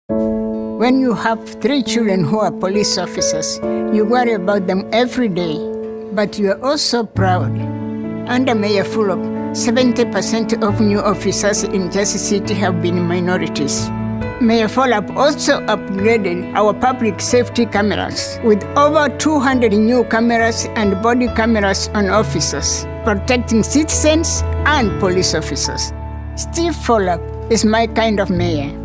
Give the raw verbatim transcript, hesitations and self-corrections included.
When you have three children who are police officers, you worry about them every day, but you are also proud. Under Mayor Fulop, seventy percent of new officers in Jersey City have been minorities. Mayor Fulop also upgraded our public safety cameras with over two hundred new cameras and body cameras on officers, protecting citizens and police officers. Steve Fulop is my kind of mayor.